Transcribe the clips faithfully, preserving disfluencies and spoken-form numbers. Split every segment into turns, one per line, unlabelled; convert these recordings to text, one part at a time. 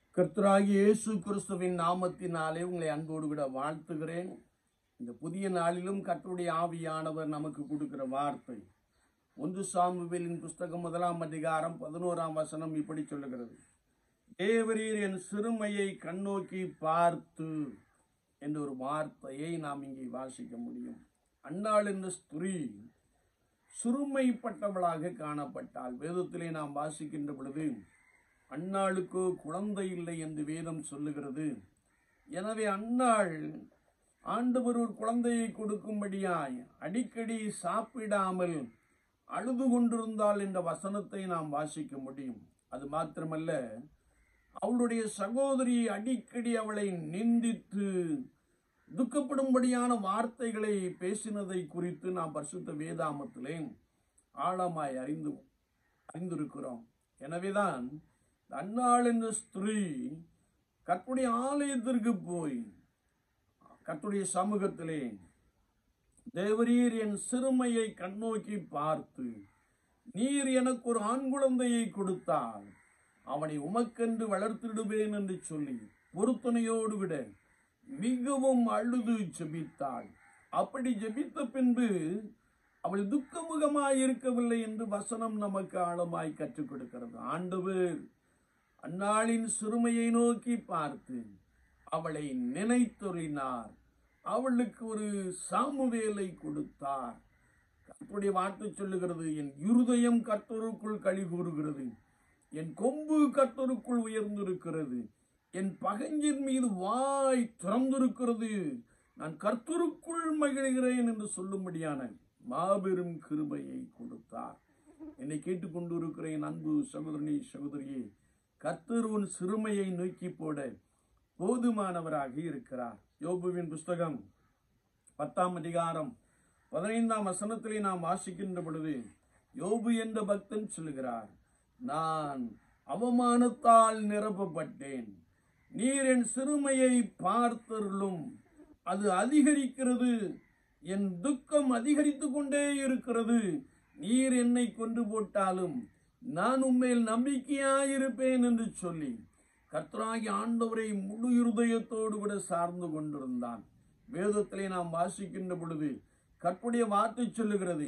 கர்த்தராகிய இயேசு கிறிஸ்துவின் நாமத்தினாலே உங்களை அன்போடு கூட வாழ்த்துகிறேன். இந்த புதிய நாளிலும் கர்த்தருடைய ஆவியானவர் நமக்கு கொடுக்கிற வார்த்தை ஒன்று சாமுவேலின் புஸ்தகம் முதலாம் அதிகாரம் பதினோராம் வசனம் இப்படி சொல்லுகிறது. தேவரீர் என் சிறுமையை கண்ணோக்கி பார்த்து என்ற ஒரு வார்த்தையை நாம் இங்கே வாசிக்க முடியும். அன்னாள் என்ற ஸ்திரீ சிறுமைப்பட்டவளாக காணப்பட்டாள். வேதத்திலே நாம் வாசிக்கின்ற பொழுது அன்னாளுக்கு குழந்தை இல்லை என்று வேதம் சொல்லுகிறது. எனவே அன்னாள் ஆண்டவர் ஒரு குழந்தையை கொடுக்கும்படியாய் அடிக்கடி சாப்பிடாமல் அழுது கொண்டிருந்தாள் என்ற வசனத்தை நாம் வாசிக்க முடியும். அது மாத்திரமல்ல, அவளுடைய சகோதரி அடிக்கடி அவளை நிந்தித்து துக்கப்படும்படியான வார்த்தைகளை பேசினதை குறித்து நாம் பரிசுத்த வேதாமத்திலே ஆழமாய் அறிந்து அறிந்திருக்கிறோம். எனவேதான் அன்னாள் என்ற ஸ்திரீ கர்த்தருடைய ஆலயத்திற்கு போய் கர்த்தருடைய சமூகத்திலே, தேவரீர் என் சிறுமையை கண்ணோக்கி பார்த்து நீர் எனக்கு ஒரு ஆண் குழந்தையை கொடுத்தால் அவனை உமக்கென்று வளர்த்திடுவேன் என்று சொல்லி பொருத்தனையோடு விட மிகவும் அழுது ஜெபித்தாள். அப்படி ஜெபித்த பின்பு அவள் துக்கமுகமாய் இருக்கவில்லை என்று வசனம் நமக்கு ஆழமாய் கற்றுக் கொடுக்கிறது. ஆண்டவர் அன்னாளின் சிறுமையை நோக்கி பார்த்து அவளை நினைத்தொறினார். அவளுக்கு ஒரு சாமுவேலை கொடுத்தார். கர்த்தருடைய வார்த்தை சொல்லுகிறது, என் இருதயம் கர்த்தருக்குள் களி கூறுகிறது, என் கொம்பு கர்த்தருக்குள் உயர்ந்திருக்கிறது, என் பகைஞன் மீது வாய் திறந்திருக்கிறது, நான் கர்த்தருக்குள் மகிழ்கிறேன் என்று சொல்லும்படியான மாபெரும் கிருபையை கொடுத்தார். என்னை கேட்டுக்கொண்டு இருக்கிறேன் அன்பு சகோதரனே சகோதரியே, கர்த்தர் உன் சிறுமையை நோக்கி போட போதுமானவராக இருக்கிறார். யோபுவின் புஸ்தகம் பத்தாம் அதிகாரம் பதினைந்தாம் வசனத்திலே நாம் வாசிக்கின்ற பொழுது யோபு என்ற பக்தன் சொல்லுகிறார், நான் அவமானத்தால் நிரப்பப்பட்டேன், நீர் என் சிறுமையை பார்த்தருளும், அது அதிகரிக்கிறது, என் துக்கம் அதிகரித்து கொண்டே இருக்கிறது, நீர் என்னை கொண்டு போட்டாலும் நான் உம்மேல் நம்பிக்கையாயிருப்பேன் என்று சொல்லி கர்த்தராகிய ஆண்டவரை முழு இருதயத்தோடு கூட சார்ந்து கொண்டிருந்தான். வேதத்திலே நாம் வாசிக்கின்ற பொழுது கர்த்தருடைய வார்த்தை சொல்லுகிறது,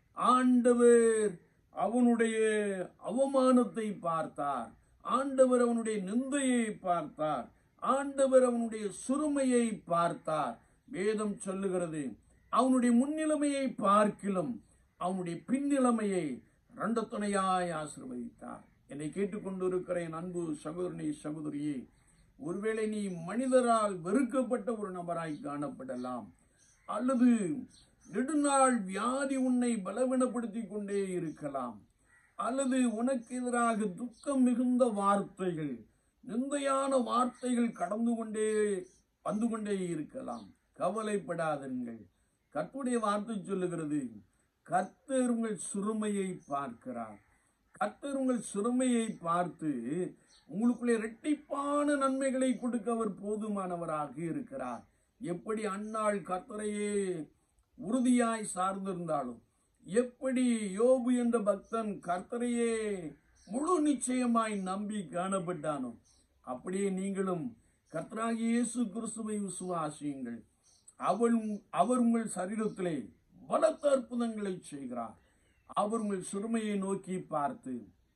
ஆண்டவர் அவனுடைய அவமானத்தை பார்த்தார், ஆண்டவர் அவனுடைய நிந்தையை பார்த்தார், ஆண்டவர் அவனுடைய சிறுமையை பார்த்தார். வேதம் சொல்லுகிறது, அவனுடைய முன்னிலைமையை பார்க்கிலும் அவனுடைய பின்னிலைமையை இரண்டு துணையாய் ஆசீர்வதித்தார். என்னை கேட்டுக்கொண்டு இருக்கிற என் அன்பு சகோதரனே சகோதரியே, ஒருவேளை நீ மனிதரால் வெறுக்கப்பட்ட ஒரு நபராய் காணப்படலாம், அல்லது நெடுநாள் வியாதி உன்னை பலவீனப்படுத்தி கொண்டே இருக்கலாம், அல்லது உனக்கு எதிராக துக்கம் மிகுந்த வார்த்தைகள், நிந்தையான வார்த்தைகள் கடந்து கொண்டே வந்து கொண்டே இருக்கலாம். கவலைப்படாதீர்கள். கர்த்தருடைய வார்த்தை சொல்லுகிறது, கர்த்தர் உங்கள் சிறுமையை பார்க்கிறார். கர்த்தர் உங்கள் சிறுமையை பார்த்து உங்களுக்குள்ளே இரட்டிப்பான நன்மைகளை கொடுக்க அவர் போதுமானவராக இருக்கிறார். எப்படி அன்னாள் கர்த்தரையே உறுதியாய் சார்ந்திருந்தாலும், எப்படி யோபு என்ற பக்தன் கர்த்தரையே முழு நிச்சயமாய் நம்பி காணப்பட்டானோ, அப்படியே நீங்களும் கர்த்தராகிய இயேசு கிறிஸ்துவை விசுவாசியுங்கள். அவள் அவர் உங்கள் சரீரத்திலே பலத்த அற்புதங்களை செய்கிறார். அவர் உங்கள் சிறுமையை நோக்கி பார்த்து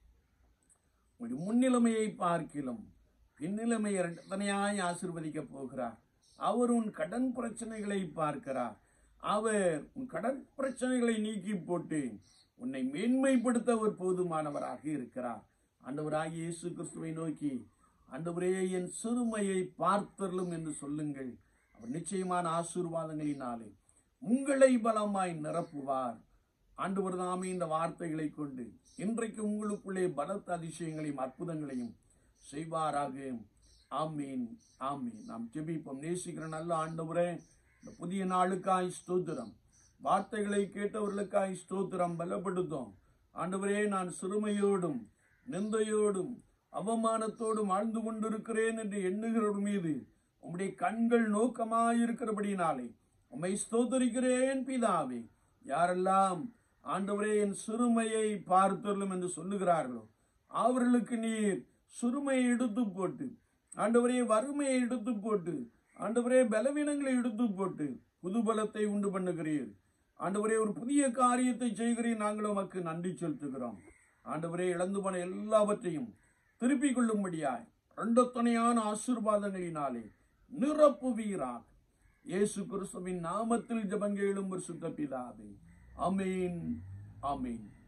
உங்களுடைய முன்னிலைமையை பார்க்கிலும் பின்னிலைமையை இரண்டனையாய் ஆசீர்வதிக்க போகிறார். அவர் உன் கடன் பிரச்சனைகளை பார்க்கிறார். அவர் உன் கடன் பிரச்சனைகளை நீக்கி போட்டு உன்னை மேன்மைப்படுத்த அவர் போதுமானவராக இருக்கிறார். ஆண்டவராகிய இயேசு கிறிஸ்துவை நோக்கி, ஆண்டவரே என் சிறுமையை பார்த்தருளும் என்று சொல்லுங்கள். அவர் நிச்சயமான ஆசீர்வாதங்களினாலே உங்களை பலமாய் நிரப்புவார். ஆண்டவர் தாமே இந்த வார்த்தைகளை கொண்டு இன்றைக்கு உங்களுக்குள்ளே பலத்த அதிசயங்களையும் அற்புதங்களையும் செய்வாராக. ஆமீன், ஆமீன். நாம் ஜெபிப்போம். நேசிக்கிற நல்ல ஆண்டவரே, இந்த புதிய நாளுக்காய் ஸ்தோத்திரம், வார்த்தைகளை கேட்டவர்களுக்காய் ஸ்தோத்திரம், பலப்படுத்தும். ஆண்டவரே, நான் சிறுமையோடும் நிந்தையோடும் அவமானத்தோடும் வாழ்ந்து கொண்டிருக்கிறேன் என்று எண்ணுகிறவர் மீது உம்முடைய கண்கள் நோக்கமாயிருக்கிறபடினாலே உம்மை ஸ்தோத்தரிக்கிறேன் பிதாவே. யாரெல்லாம் ஆண்டவரே என் சிறுமையை பார்த்தருளும் என்று சொல்லுகிறார்களோ, அவர்களுக்கு நீர் சிறுமையை எடுத்து போட்டு ஆண்டவரே வறுமையை எடுத்து போட்டு, ஆண்டவரே பலவீனங்களை எடுத்து போட்டு புது பலத்தை உண்டு பண்ணுகிறீர். ஆண்டவரே ஒரு புதிய காரியத்தை செய்கிறீர். நாங்கள் உமக்கு நன்றி செலுத்துகிறோம். ஆண்டவரே இழந்து போன எல்லாவற்றையும் திருப்பிக் கொள்ளும்படியாய் இரண்டு துணையான ஆசீர்வாதங்களினாலே நிரப்புவீராக. இயேசு கிறிஸ்துவின் நாமத்தில் ஜெபங்கேளும் பரிசுத்த பிதாவே. ஆமென், ஆமென்.